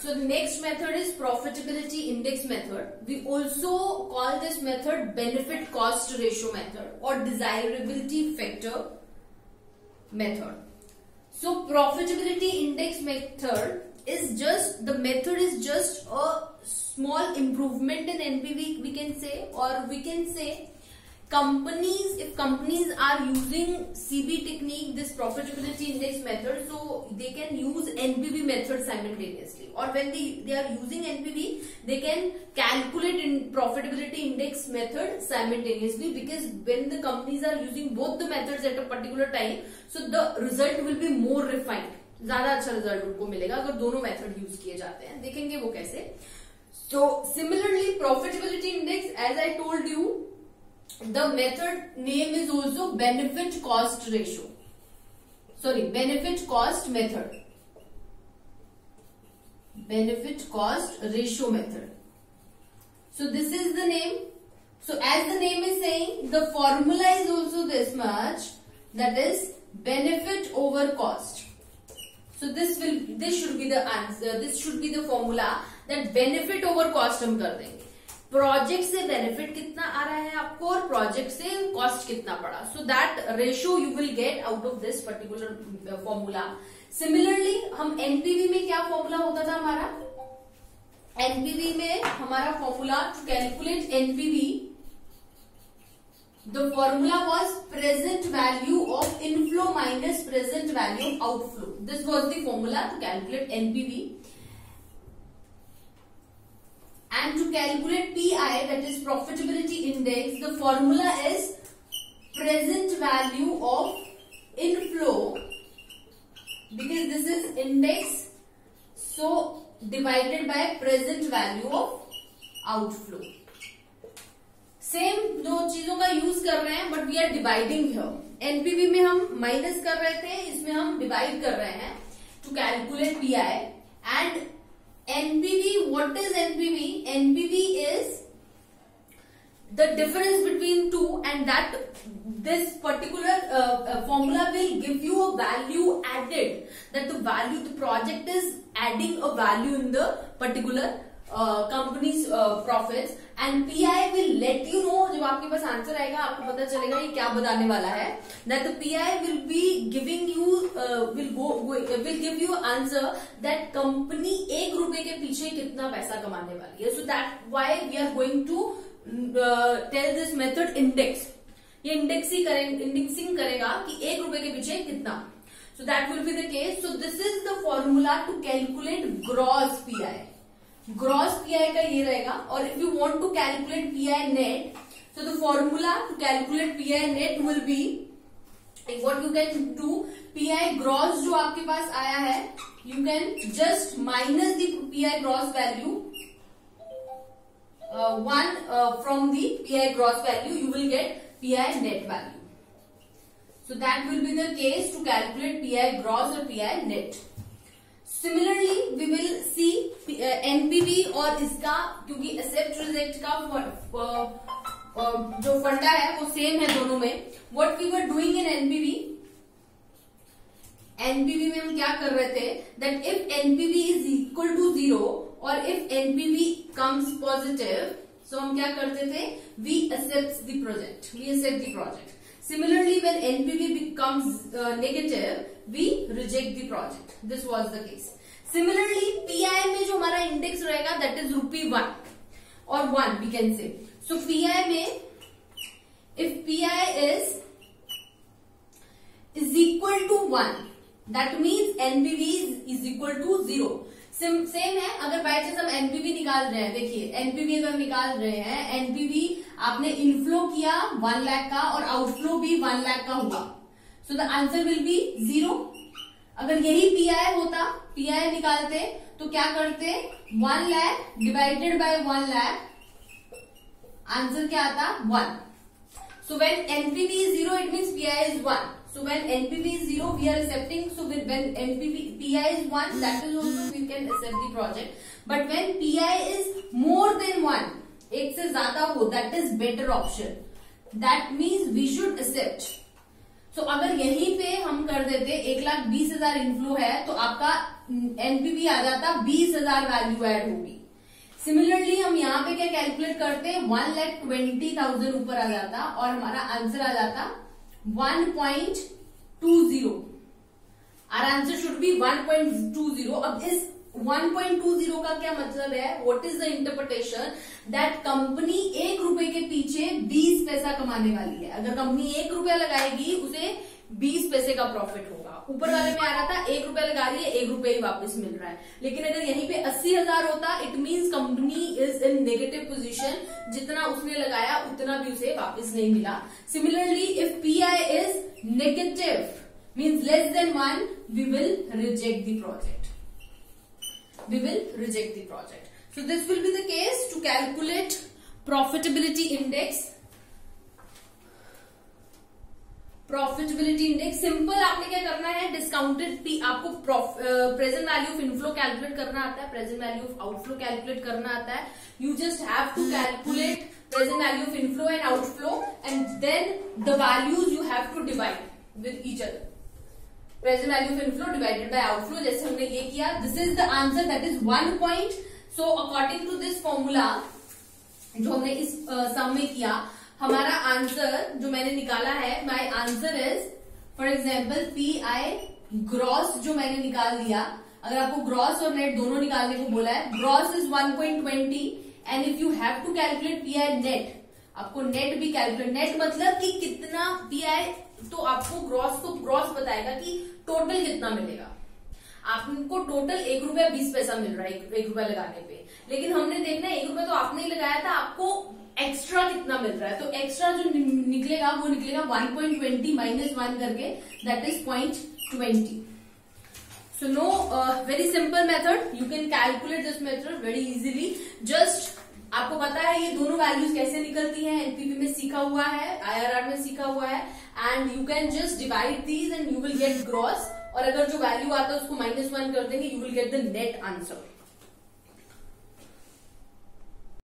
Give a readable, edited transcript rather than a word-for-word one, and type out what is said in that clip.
So the next method is profitability index method. We also call this method benefit cost ratio method or desirability factor method. So profitability index method is just a small improvement in NPV, we can say, or we can say if companies are using CB technique, this profitability index method, so they can use NPV method simultaneously, or when they are using NPV, they can calculate in profitability index method simultaneously, because when the companies are using both the methods at a particular time, so the result will be more refined, ज्यादा अच्छा result उनको मिलेगा अगर दोनों method use किए जाते हैं. देखेंगे वो कैसे. So similarly profitability index, as I told you, the method name is also benefit cost ratio. Sorry, benefit cost method. Benefit cost ratio method. So this is the name. So as the name is saying, the formula is also this much, that is benefit over cost. So this should be the answer. This should be the formula, that benefit over cost हम कर देंगे. Project से benefit कितना आ रहा है आपको और project से कॉस्ट कितना पड़ा. So that ratio you will get out of this particular formula. Similarly हम एनपीवी में क्या फॉर्मूला होता था हमारा. एनपीवी में हमारा formula to calculate NPV, the formula was present value of inflow minus present value of outflow. This was the formula to calculate NPV. And to calculate PI, that is profitability index, the formula is present value of inflow, because this is index, so divided by present value of outflow. Same दो चीजों का use कर रहे हैं, but we are dividing here. NPV में हम minus कर रहे थे, इसमें हम डिवाइड कर रहे हैं to calculate PI. And NPV, what is NPV? NPV is the difference between two, and that this particular formula will give you a value added, that the project is adding a value in the particular company's profits, and PI will let you know. जब आपके पास answer आएगा आपको पता चलेगा ये क्या बताने वाला है. That the PI will be giving you will give you answer that company ₹1 के पीछे कितना पैसा कमाने वाली है. So that why we are going to tell this method index. ये इंडेक्सिंग करेगा कि ₹1 के पीछे कितना. So that will be the case. So this is the formula to calculate gross PI. Gross PI का ये रहेगा. और if you want to calculate PI net, so the formula to calculate PI net will be what you can do. PI gross जो आपके पास आया है, you can just minus the PI gross value 1 from the PI gross value, you will get PI net value. So that will be the case to calculate PI gross और PI net. Similarly we will see NPV और इसका, क्योंकि accept reject का जो फंडा है वो same है दोनों में. What we were doing in NPV में हम क्या कर रहे थे, that if NPV is equal to 0 और if NPV comes positive, so हम क्या करते थे, we accept the project. Similarly, when NPV becomes negative, we reject the project. This was the case. Similarly, PI में जो हमारा इंडेक्स रहेगा, that is ₹1 or 1 we can say. So PI में if PI is equal to 1, that means NPV is equal to 0. Same है. अगर by chance हम NPV निकाल रहे हैं, देखिए एनपीवी अगर निकाल रहे हैं, एनपीवी आपने इनफ्लो किया 1 लाख का और आउटफ्लो भी 1 लाख का हुआ, so the answer will be 0. अगर यही पीआई होता, पीआई निकालते तो क्या करते, 1 lakh divided by 1 lakh, answer क्या आता, 1. So when NPV is 0, it means PI is 1. So when NPV is 0, we are accepting. So when PI is 1, that is also we can accept the project. But when PI is more than 1, एक से ज्यादा हो, that is better option. That means we should accept. सो अगर यहीं पे हम कर देते 1,20,000 इनफ्लो है तो आपका एनपीवी आ जाता 20,000 वैल्यू एड होगी। सिमिलरली हम यहाँ पे क्या कैलकुलेट करते 1,20,000 ऊपर आ जाता और हमारा आंसर आ जाता 1.20। Our answer should be 1.20। अब इस 1.20 का क्या मतलब है, what is the interpretation, that company 1 रुपए के पीछे 20 पैसा कमाने वाली है। अगर कंपनी 1 रुपया लगाएगी उसे 20 पैसे का प्रॉफिट होगा। ऊपर वाले में आ रहा था 1 रुपया लगा रही है 1 रुपया ही वापस मिल रहा है, लेकिन अगर यहीं पे 80,000 होता it means company is in negative position, जितना उसने लगाया उतना भी उसे वापस नहीं मिला। Similarly if PI is negative means less than 1, we will reject the project. We will reject the project. So this will be the case to calculate profitability index. Profitability index simple आपने क्या करना है, discounted P आपको present value of inflow calculate करना आता है, present value of outflow calculate करना आता है। You just have to calculate present value of inflow and outflow and then the values you have to divide with each other. Present value of inflow divided by outflow, जैसे हमने ये किया, this is the answer, that is 1 point. So according to this formula जो हमने इस सम में किया, हमारा आंसर जो मैंने निकाला है, my answer is for example P I gross जो मैंने निकाल दिया। अगर आपको ग्रॉस और नेट दोनों निकालने को बोला है, gross is 1.20 and if you have to calculate P I net, आपको नेट भी कैलकुलेट, नेट मतलब कि कितना पी आई, तो आपको ग्रॉस बताएगा कि टोटल कितना मिलेगा। आपको टोटल 1 रुपया 20 पैसा मिल रहा है 1 रुपया लगाने पे, लेकिन हमने देखना है 1 रुपया तो आपने ही लगाया था, आपको एक्स्ट्रा कितना मिल रहा है। तो एक्स्ट्रा जो निकलेगा वो निकलेगा 1.20 माइनस 1 करके, that is 0.20। So no very simple method, you can calculate this method very easily. Just आपको पता है ये दोनों वैल्यूज कैसे निकलती हैं, एनपीवी में सीखा हुआ है, आईआरआर में सीखा हुआ है, and you can just divide these and you will get gross, और अगर जो वैल्यू आता है उसको -1 कर देंगे, you will get the net answer.